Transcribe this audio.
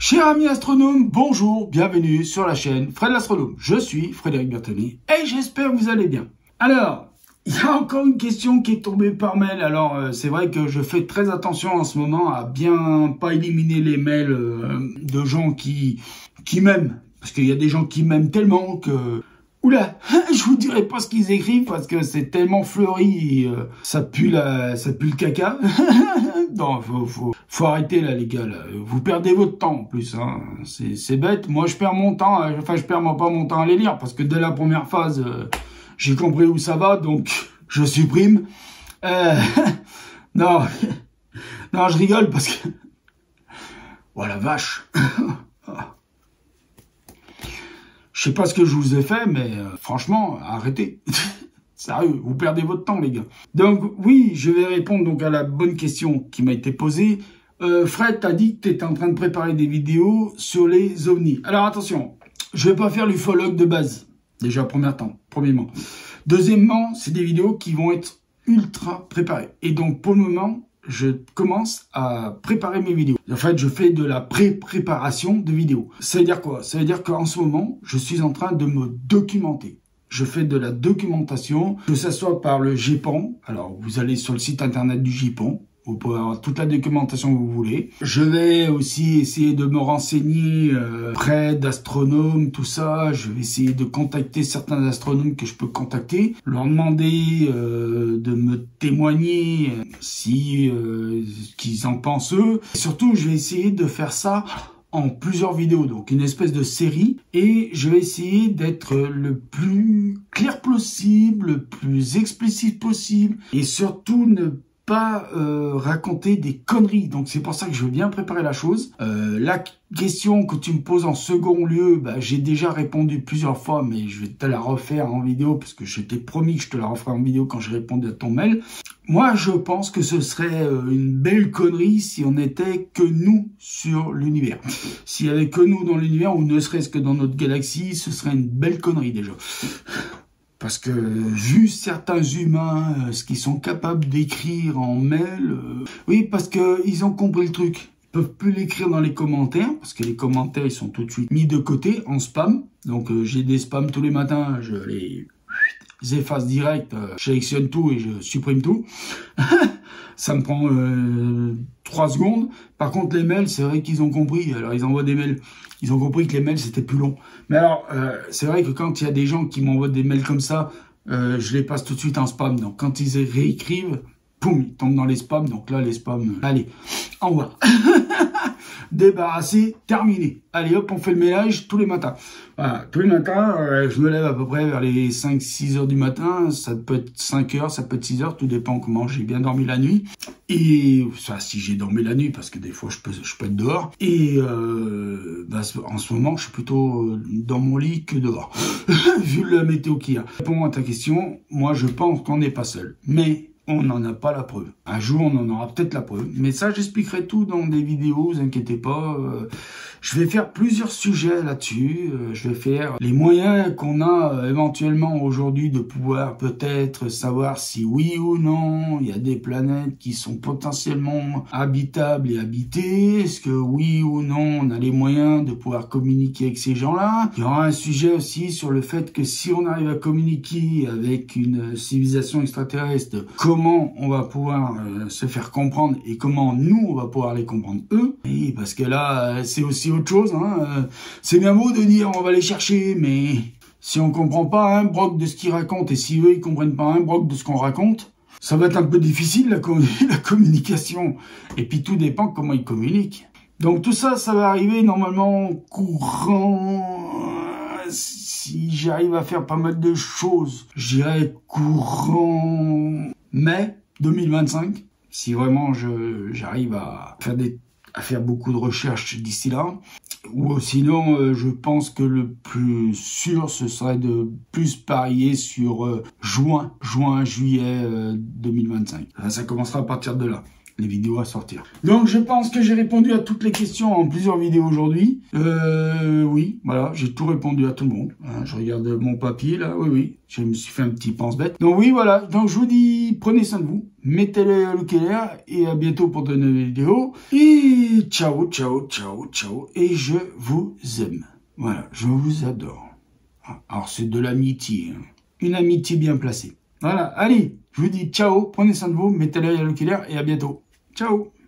Chers amis astronomes, bonjour, bienvenue sur la chaîne Fred l'Astronome. Je suis Frédéric Bertoni et j'espère que vous allez bien. Alors, il y a encore une question qui est tombée par mail. Alors, c'est vrai que je fais très attention en ce moment à bien pas éliminer les mails de gens qui m'aiment. Parce qu'il y a des gens qui m'aiment tellement que... Oula, je vous dirai pas ce qu'ils écrivent parce que c'est tellement fleuri, ça pue le caca. Non, faut arrêter là les gars, là. Vous perdez votre temps en plus, hein. C'est bête. Moi je perds mon temps, enfin je perds pas mon temps à les lire parce que dès la première phase, j'ai compris où ça va, donc je supprime. Non, non, je rigole parce que... Oh la vache. Je sais pas ce que je vous ai fait, mais franchement, arrêtez. Sérieux, vous perdez votre temps, les gars. Donc, oui, je vais répondre donc à la bonne question qui m'a été posée. Fred, t'as dit que tu étais en train de préparer des vidéos sur les ovnis. Alors, attention, je vais pas faire l'ufologue de base. Déjà, premièrement. Deuxièmement, c'est des vidéos qui vont être ultra préparées. Et donc, pour le moment... je commence à préparer mes vidéos. En fait, je fais de la pré-préparation de vidéos. Ça veut dire quoi? Ça veut dire qu'en ce moment, je suis en train de me documenter. Je fais de la documentation, que ce soit par le GEPAN. Alors, vous allez sur le site internet du GEPAN. Vous pouvez avoir toute la documentation que vous voulez. Je vais aussi essayer de me renseigner près d'astronomes, tout ça. Je vais essayer de contacter certains astronomes que je peux contacter, leur demander de me témoigner si qu'ils en pensent eux. Et surtout, je vais essayer de faire ça en plusieurs vidéos, donc une espèce de série. Et je vais essayer d'être le plus clair possible, le plus explicite possible, et surtout ne pas raconter des conneries. Donc c'est pour ça que je veux bien préparer la chose. La question que tu me poses en second lieu, bah, j'ai déjà répondu plusieurs fois, mais je vais te la refaire en vidéo parce que je t'ai promis que je te la referai en vidéo quand j'ai répondu à ton mail. Moi, je pense que ce serait une belle connerie si on n'était que nous sur l'univers. S'il y avait que nous dans l'univers, ou ne serait-ce que dans notre galaxie, ce serait une belle connerie déjà. Parce que, vu certains humains, ce qu'ils sont capables d'écrire en mail... oui, parce qu'ils ont compris le truc. Ils peuvent plus l'écrire dans les commentaires, parce que les commentaires, ils sont tout de suite mis de côté, en spam. Donc, j'ai des spams tous les matins, je les efface direct, je sélectionne tout et je supprime tout. Ça me prend 3 secondes. Par contre, les mails, c'est vrai qu'ils ont compris. Alors, ils envoient des mails. Ils ont compris que les mails, c'était plus long. Mais alors, c'est vrai que quand il y a des gens qui m'envoient des mails comme ça, je les passe tout de suite en spam. Donc, quand ils réécrivent, poum, ils tombent dans les spams. Donc là, les spams, allez, au revoir. Débarrassé, terminé. Allez hop, on fait le ménage tous les matins. Voilà, tous les matins, je me lève à peu près vers les 5-6 heures du matin. Ça peut être 5 heures, ça peut être 6 heures, tout dépend comment j'ai bien dormi la nuit. Et enfin, si j'ai dormi la nuit, parce que des fois je peux être dehors. Et bah, en ce moment, je suis plutôt dans mon lit que dehors, vu la météo qu'il y a. Pour à ta question, moi je pense qu'on n'est pas seul. Mais on n'en a pas la preuve. Un jour, on en aura peut-être la preuve. Mais ça, j'expliquerai tout dans des vidéos, vous inquiétez pas. Je vais faire plusieurs sujets là-dessus. Je vais faire les moyens qu'on a éventuellement aujourd'hui de pouvoir peut-être savoir si oui ou non, il y a des planètes qui sont potentiellement habitables et habitées. Est-ce que oui ou non, on a les moyens de pouvoir communiquer avec ces gens-là. Il y aura un sujet aussi sur le fait que si on arrive à communiquer avec une civilisation extraterrestre, comment on va pouvoir se faire comprendre et comment nous, on va pouvoir les comprendre eux. Et parce que là, c'est aussi autre chose. Hein. C'est bien beau de dire on va les chercher, mais si on comprend pas un broc de ce qu'ils racontent et si eux, ils comprennent pas un broc de ce qu'on raconte, ça va être un peu difficile la communication. Et puis tout dépend comment ils communiquent. Donc tout ça, ça va arriver normalement courant... Si j'arrive à faire pas mal de choses, je dirais courant mai 2025. Si vraiment j'arrive à faire beaucoup de recherches d'ici là. Ou sinon, je pense que le plus sûr, ce serait de plus parier sur juillet 2025. Ça commencera à partir de là. les vidéos à sortir. Donc je pense que j'ai répondu à toutes les questions en plusieurs vidéos aujourd'hui. Oui, voilà, j'ai tout répondu à tout le monde. Hein, je regarde mon papier là, oui, je me suis fait un petit pense-bête. Donc oui, voilà, donc je vous dis, prenez soin de vous, mettez le clair et à bientôt pour de nouvelles vidéos. Et ciao, ciao, ciao, ciao, et je vous aime. Voilà, je vous adore. Alors c'est de l'amitié, hein. Une amitié bien placée. Voilà, allez, je vous dis ciao, prenez soin de vous, mettez l'œil à l'oculaire et à bientôt. Ciao.